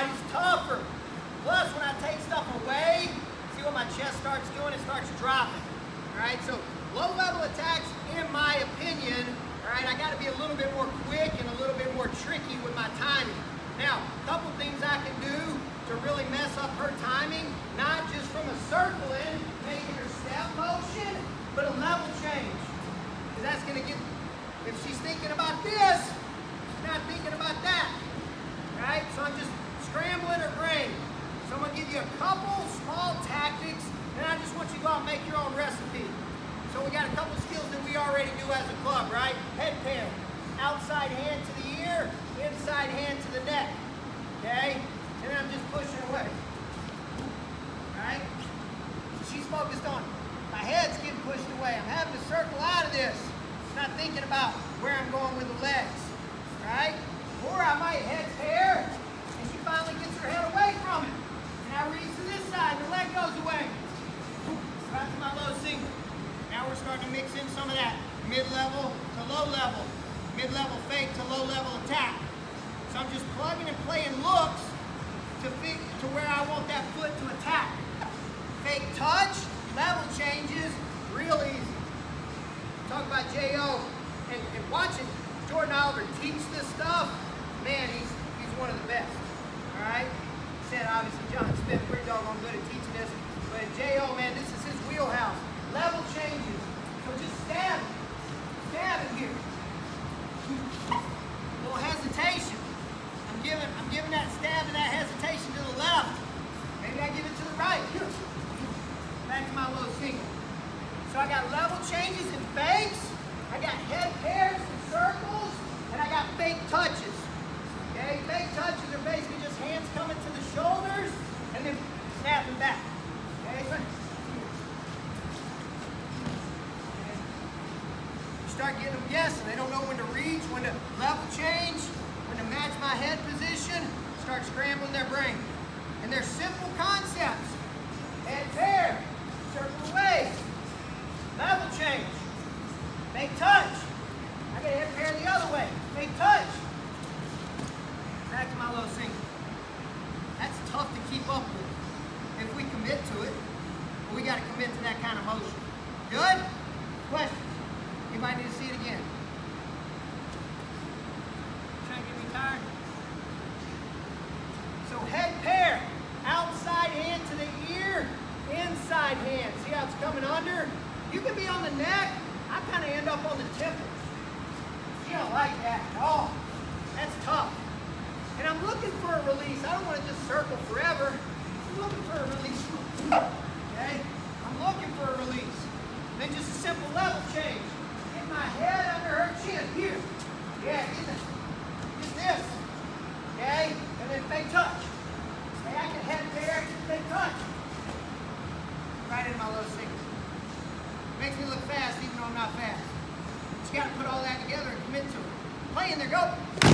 body's tougher. Plus, when I take stuff away, see what my chest starts doing? It starts dropping. All right, so low-level attacks, in my opinion, all right, I got to be a little bit more quick and a little bit more tricky with my timing. Now, a couple things I can do to really mess up her timing, not just from a circling, making her step motion, but a level change. Because that's going to get, if she's thinking about this, she's not thinking about that. Right? So I'm just scrambling her brain. So I'm going to give you a couple small tactics, and I just want you to go out and make your own recipe. So we got a couple skills that we already do as a club, right? Head pan, outside hand to the ear, inside hand to the neck. Okay? And then I'm just pushing away. Right? So she's focused on my head's getting pushed away. I'm having to circle out of this. Not thinking about where I'm going with the legs. Right? Or I might head pair, and she finally gets her head away from it. And I reach to this side, and the leg goes away. Right to my low single. Now we're starting to mix in some of that mid-level to low-level, mid-level fake to low-level attack. So I'm just plugging and playing looks to where I want that foot to attack. Fake touch, level changes, real easy. Talk about J.O. and watching Jordan Oliver teach this stuff, man, he's one of the best. All right? He said obviously John Smith pretty doggone good at teaching this, but J.O., man, this is his wheelhouse. Level changes. So just stab it here. Little hesitation. I'm giving that stab and that hesitation to the left. Maybe I give it to the right. Back to my low single. So I got level changes and fakes. I got head pairs and circles, and I got fake touches. Okay, fake touches are basically just hands coming to the shoulders and then snapping back. Okay, so start getting them guessing. They don't know when to reach, when to level change, when to match my head position, start scrambling their brain. And they're simple concepts. Head pair, circle away, level change, make touch. I got a head pair the other way, make touch. Back to my low single. That's tough to keep up with if we commit to it, but we got to commit to that kind of motion. Good? Questions? Anybody need to see it again? Trying to get me tired? So head pair, outside hand to the ear, inside hand. See how it's coming under? You can be on the neck. I kind of end up on the temples. You don't like that at all. That's tough. And I'm looking for a release. I don't want to just circle forever. I'm looking for a release. Okay? I'm looking for a release. Then just a simple level change. Get my head under her chin. Here. Yeah, get this. Okay? And then fake touch. Okay, I can head pair, fake touch. Right in my low single. Makes me look fast even though I'm not fast. Just got to put all that together and commit to it. Play in there, go.